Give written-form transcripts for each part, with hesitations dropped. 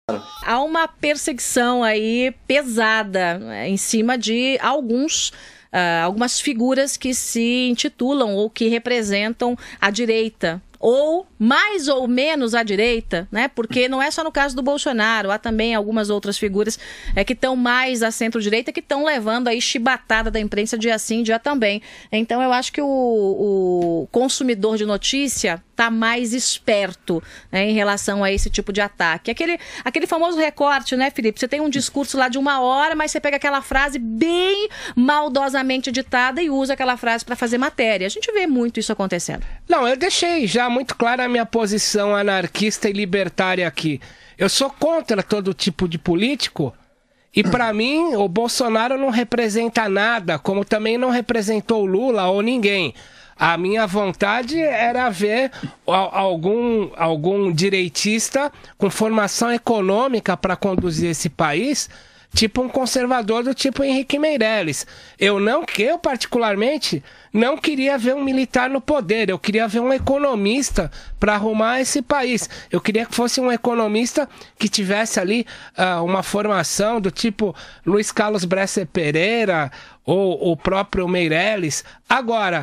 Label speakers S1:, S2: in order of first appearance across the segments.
S1: Há uma perseguição aí pesada em cima de algumas figuras que se intitulam ou que representam a direita, ou mais ou menos à direita, né? Porque não é só no caso do Bolsonaro, há também algumas outras figuras que estão mais à centro-direita, que estão levando aí chibatada da imprensa dia sim, dia também. Então eu acho que o consumidor de notícia está mais esperto, né, em relação a esse tipo de ataque. Aquele famoso recorte, né, Felipe? Você tem um discurso lá de 1 hora, mas você pega aquela frase bem maldosamente editada e usa aquela frase para fazer matéria. A gente vê muito isso acontecendo.
S2: Não, eu deixei já muito clara a minha posição anarquista e libertária aqui. Eu sou contra todo tipo de político e, para mim, o Bolsonaro não representa nada, como também não representou o Lula ou ninguém. A minha vontade era ver algum direitista com formação econômica para conduzir esse país, tipo um conservador do tipo Henrique Meirelles. Eu particularmente, não queria ver um militar no poder, eu queria ver um economista para arrumar esse país. Eu queria que fosse um economista que tivesse ali uma formação do tipo Luiz Carlos Bresser Pereira ou o próprio Meirelles. Agora,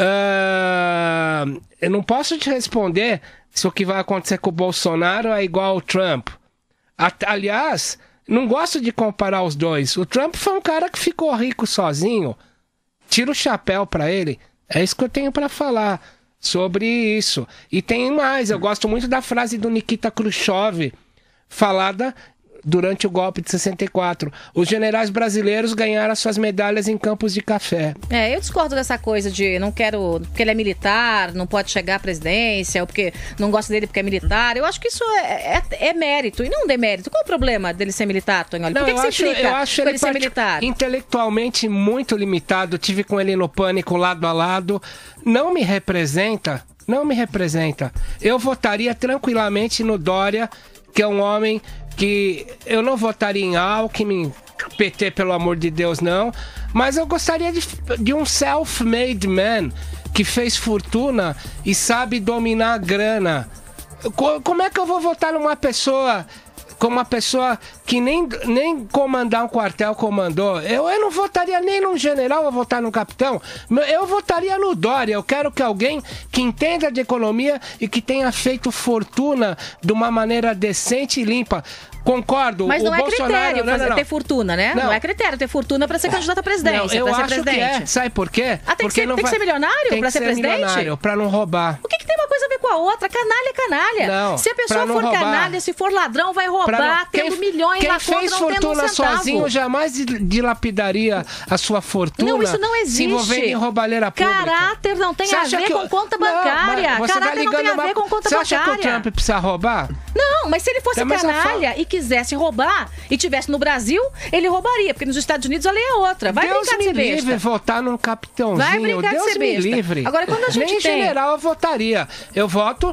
S2: eu não posso te responder se o que vai acontecer com o Bolsonaro é igual ao Trump. Aliás, não gosto de comparar os dois. O Trump foi um cara que ficou rico sozinho. Tira o chapéu pra ele. É isso que eu tenho pra falar sobre isso. E tem mais. Eu gosto muito da frase do Nikita Khrushchev, falada durante o golpe de 64. Os generais brasileiros ganharam as suas medalhas em campos de café.
S1: Eu discordo dessa coisa de não quero, porque ele é militar, não pode chegar à presidência, ou porque não gosto dele porque é militar. Eu acho que isso é mérito e não demérito. Qual o problema dele ser militar, Tonholi? Por que você implica
S2: eu acho
S1: ele ser militar?
S2: Intelectualmente muito limitado. Tive com ele no Pânico lado a lado. Não me representa. Eu votaria tranquilamente no Dória, que é um homem que eu não votaria em Alckmin, PT, pelo amor de Deus, não. Mas eu gostaria de um self-made man que fez fortuna e sabe dominar a grana. Como é que eu vou votar numa pessoa como uma pessoa que nem comandar um quartel comandou? Eu não votaria nem num general, eu votar num capitão. Eu votaria no Dória. Eu quero que alguém que entenda de economia e que tenha feito fortuna de uma maneira decente e limpa. Concordo.
S1: Mas não é critério ter fortuna, né?
S2: Não
S1: é critério ter fortuna para ser candidato à presidência.
S2: Eu acho que é. Sabe por quê?
S1: Tem que ser milionário para ser presidente?
S2: Milionário, para não roubar.
S1: O que tem uma coisa a ver com a outra? Canalha é canalha.
S2: Não,
S1: se a pessoa for canalha, se for ladrão, vai roubar, tendo milhões na conta, não tendo um centavo.
S2: Quem fez fortuna sozinho jamais dilapidaria a sua fortuna.
S1: Não, isso não existe.
S2: Se envolvendo em roubalheira pública.
S1: Caráter não tem a ver com conta bancária. Caráter não tem a ver com conta bancária.
S2: Você acha que o Trump precisa roubar?
S1: Não, mas se ele fosse canalha e quisesse roubar e tivesse no Brasil, ele roubaria, porque nos Estados Unidos a lei é outra. Vai
S2: Deus
S1: brincar de ser besta.
S2: Deus me livre votar num capitãozinho.
S1: Vai brincar
S2: Deus
S1: de ser besta.
S2: Me livre.
S1: Agora, quando a gente
S2: nem general eu votaria. Eu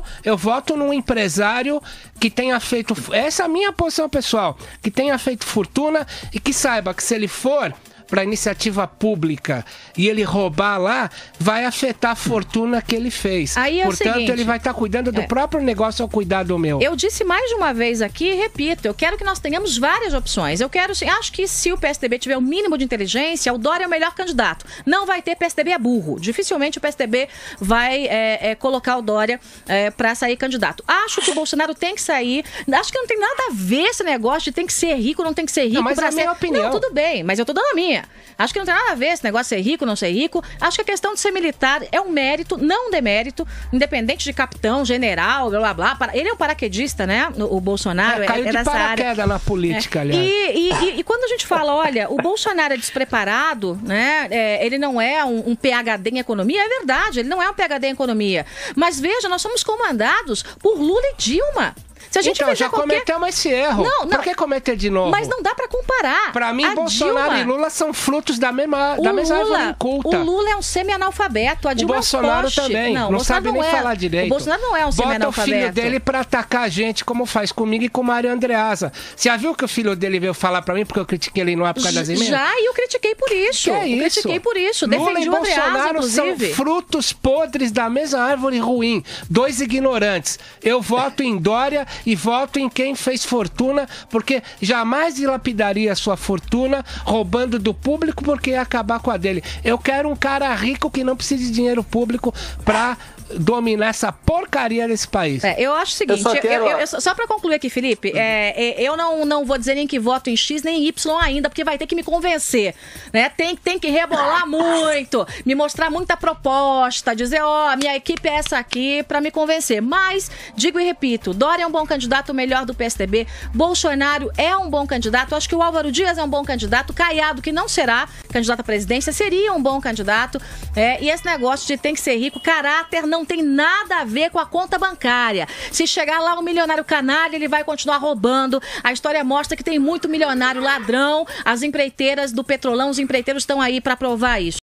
S2: voto num empresário que tenha feito... Essa é a minha posição pessoal. Que tenha feito fortuna e que saiba que se ele for para iniciativa pública e ele roubar lá, vai afetar a fortuna que ele fez.
S1: Aí é
S2: Portanto,
S1: o seguinte,
S2: ele vai estar cuidando do próprio negócio ao cuidar do meu.
S1: Eu disse mais de uma vez aqui e repito, eu quero que nós tenhamos várias opções. Acho que se o PSDB tiver o mínimo de inteligência, o Dória é o melhor candidato. Não vai ter, PSDB é burro. Dificilmente o PSDB vai colocar o Dória para sair candidato. Acho que o Bolsonaro tem que sair. Acho que não tem nada a ver esse negócio de tem que ser rico, não tem que ser rico.
S2: Não, mas é a minha opinião.
S1: Não, tudo bem, mas eu tô dando a minha. Acho que não tem nada a ver esse negócio de ser rico, não ser rico. Acho que a questão de ser militar é um mérito, não um demérito, independente de capitão, general, blá, blá, blá. Ele é um paraquedista, né? O Bolsonaro
S2: caiu de paraquedas na política, aliás.
S1: E quando a gente fala, olha, o Bolsonaro é despreparado, né? Ele não é um PhD em economia, é verdade, ele não é um PhD em economia. Mas veja, nós somos comandados por Lula e Dilma. Se a gente
S2: então, já cometemos esse erro.
S1: Não.
S2: Por que cometer de novo?
S1: Mas não dá pra comparar.
S2: Pra mim, Bolsonaro e Lula são frutos da mesma árvore inculta.
S1: O Lula é um semi-analfabeto. A Dilma
S2: o Bolsonaro
S1: é um
S2: também. Não sabe nem falar direito.
S1: O Bolsonaro não é um semi-analfabeto.
S2: Bota o filho dele pra atacar a gente, como faz comigo e com o Mário Andreasa. Você já viu que o filho dele veio falar pra mim porque eu critiquei ele no época das emendas?
S1: Já, e eu critiquei por isso.
S2: Que é isso?
S1: Critiquei por isso.
S2: Lula
S1: Defendi
S2: e
S1: o Andreasa,
S2: Bolsonaro
S1: inclusive.
S2: São frutos podres da mesma árvore ruim. Dois ignorantes. Eu voto em Dória e voto em quem fez fortuna, porque jamais dilapidaria a sua fortuna roubando do público, porque ia acabar com a dele. Eu quero um cara rico que não precisa de dinheiro público pra dominar essa porcaria desse país.
S1: Eu acho o seguinte, só pra concluir aqui, Felipe, eu não vou dizer nem que voto em X nem em Y ainda, porque vai ter que me convencer, né? Tem que rebolar muito, me mostrar muita proposta, dizer, minha equipe é essa aqui, pra me convencer. Mas, digo e repito, Dória é um bom candidato, o melhor do PSDB, Bolsonaro é um bom candidato, acho que o Álvaro Dias é um bom candidato, Caiado, que não será candidato à presidência, seria um bom candidato, e esse negócio de tem que ser rico, caráter não tem nada a ver com a conta bancária. Se chegar lá um milionário canalha, ele vai continuar roubando. A história mostra que tem muito milionário ladrão. As empreiteiras do Petrolão, os empreiteiros estão aí para provar isso.